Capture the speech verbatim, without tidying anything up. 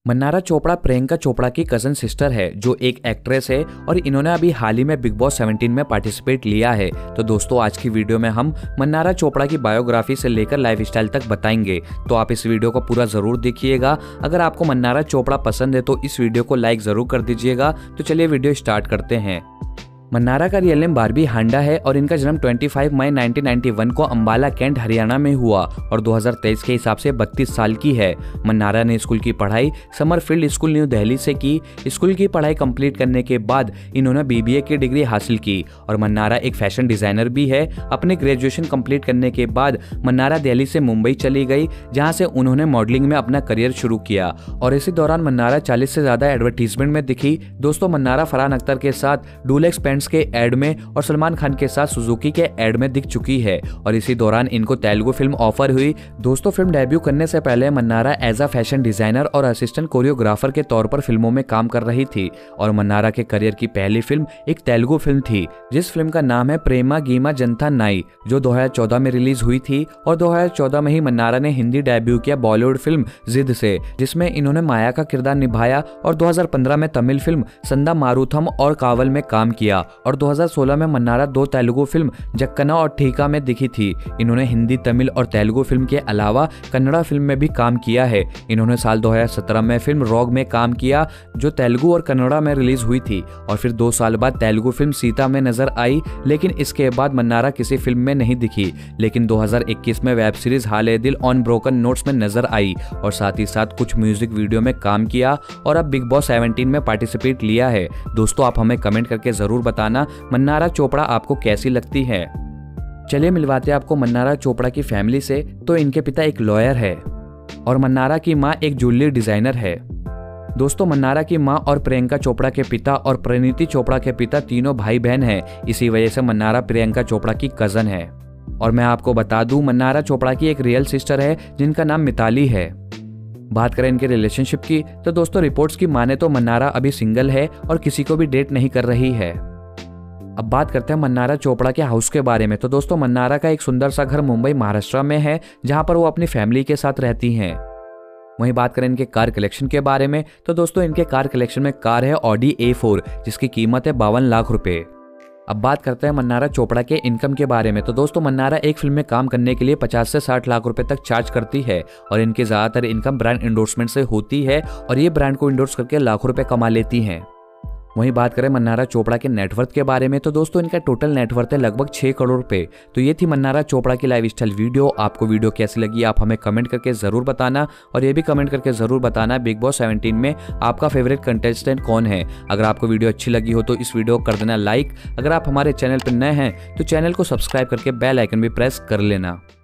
मन्नारा चोपड़ा प्रियंका चोपड़ा की cousin sister है जो एक एक्ट्रेस है और इन्होंने अभी हाल ही में बिग बॉस सत्रह में पार्टिसिपेट लिया है। तो दोस्तों आज की वीडियो में हम मन्नारा चोपड़ा की बायोग्राफी से लेकर लाइफस्टाइल तक बताएंगे, तो आप इस वीडियो को पूरा जरूर देखिएगा। अगर आपको मन्नारा चोपड़ा पसंद है तो इस वीडियो को लाइक जरूर कर दीजिएगा। तो चलिए वीडियो स्टार्ट करते हैं। मन्नारा का रियल नेम बारबी हांडा है और इनका जन्म पच्चीस मई उन्नीस सौ इक्यानवे को अंबाला कैंट हरियाणा में हुआ और दो हज़ार तेईस के हिसाब से बत्तीस साल की है। मन्नारा ने स्कूल की पढ़ाई समरफील्ड स्कूल न्यू दिल्ली से की। स्कूल की पढ़ाई कंप्लीट करने के बाद इन्होंने बीबीए की डिग्री हासिल की और मन्नारा एक फैशन डिजाइनर भी है। अपने ग्रेजुएशन कंप्लीट करने के बाद मन्नारा दिल्ली से मुंबई चली गई, जहाँ से उन्होंने मॉडलिंग में अपना करियर शुरू किया और इसी दौरान मन्नारा चालीस से ज्यादा एडवर्टीजमेंट में दिखी। दोस्तों मन्नारा फरहान अख्तर के साथ डुलेक्स पेंट्स के एड में और सलमान खान के साथ सुजुकी के एड में दिख चुकी है और इसी दौरान इनको तेलुगु फिल्म ऑफर हुई। दोस्तों फिल्म डेब्यू करने से पहले Mannara as a fashion designer और असिस्टेंट कोरियोग्राफर के तौर पर फिल्मों में काम कर रही थी और मन्नारा के करियर की पहली फिल्म एक तेलुगु फिल्म थी जिस फिल्म का नाम है प्रेमा गीमा जनता नाई, जो दो हज़ार चौदह में रिलीज हुई थी और दो हज़ार चौदह में ही मन्नारा ने हिंदी डेब्यू किया बॉलीवुड फिल्म जिद से, जिसमें इन्होंने माया का किरदार निभाया और दो हज़ार पंद्रह में तमिल फिल्म संदा मारुथम और कावल में काम किया और दो हज़ार सोलह में मन्नारा दो तेलुगु फिल्म जक्कना और ठीका में दिखी थी। इन्होंने हिंदी, तमिल और तेलुगु फिल्म के अलावा कन्नड़ा फिल्म में भी काम किया है। इन्होंने साल दो हज़ार सत्रह में फिल्म रॉग में काम किया जो तेलुगु और कन्नड़ा में रिलीज हुई थी और फिर दो साल बाद तेलुगु फिल्म सीता में नजर आई, लेकिन इसके बाद मन्नारा किसी फिल्म में नहीं दिखी। लेकिन दो हज़ार इक्कीस में वेब सीरीज हाले दिल ऑन ब्रोकन नोट्स में नजर आई और साथ ही साथ कुछ म्यूजिक वीडियो में काम किया और अब बिग बॉस सत्रह में पार्टिसिपेट लिया है। दोस्तों आप हमें कमेंट करके जरूर बताना मन्नारा चोपड़ा आपको कैसी लगती है। चलिए मिलवाते हैं आपको मन्नारा चोपड़ा की फैमिली से। तो इनके पिता एक लॉयर है और मन्नारा की मां एक ज्वेलरी डिजाइनर है। दोस्तों मन्नारा की मां और प्रियंका चोपड़ा के पिता और परिणीति चोपड़ा के पिता तीनों भाई बहन हैं। इसी वजह से मन्नारा प्रियंका चोपड़ा की कजन है। और मैं आपको बता दूं मन्नारा चोपड़ा की एक रियल सिस्टर है जिनका नाम मिताली है। बात करें इनके रिलेशनशिप की तो दोस्तों रिपोर्ट्स की माने तो मन्नारा अभी सिंगल है और किसी को भी डेट नहीं कर रही है। अब बात करते हैं मन्नारा चोपड़ा के हाउस के बारे में। तो दोस्तों मन्नारा का एक सुंदर सा घर मुंबई महाराष्ट्र में है जहां पर वो अपनी फैमिली के साथ रहती हैं। वहीं बात करें इनके कार कलेक्शन के बारे में तो दोस्तों इनके कार कलेक्शन में कार है ऑडी ए फोर जिसकी कीमत है बावन लाख रुपए। अब बात करते हैं मन्नारा चोपड़ा के इनकम के बारे में। तो दोस्तों मन्नारा एक फिल्म में काम करने के लिए पचास से साठ लाख रुपए तक चार्ज करती है और इनकी ज्यादातर इनकम ब्रांड इंडोर्समेंट से होती है और ये ब्रांड को इंडोर्स करके लाखों रुपए कमा लेती हैं। वहीं बात करें मन्नारा चोपड़ा के नेटवर्थ के बारे में तो दोस्तों इनका टोटल नेटवर्थ है लगभग छह करोड़ रुपए। तो ये थी मन्नारा चोपड़ा की लाइफस्टाइल वीडियो। आपको वीडियो कैसी लगी आप हमें कमेंट करके जरूर बताना और ये भी कमेंट करके जरूर बताना बिग बॉस सत्रह में आपका फेवरेट कंटेस्टेंट कौन है। अगर आपको वीडियो अच्छी लगी हो तो इस वीडियो को कर देना लाइक। अगर आप हमारे चैनल पर नए हैं तो चैनल को सब्सक्राइब करके बेल आइकन भी प्रेस कर लेना।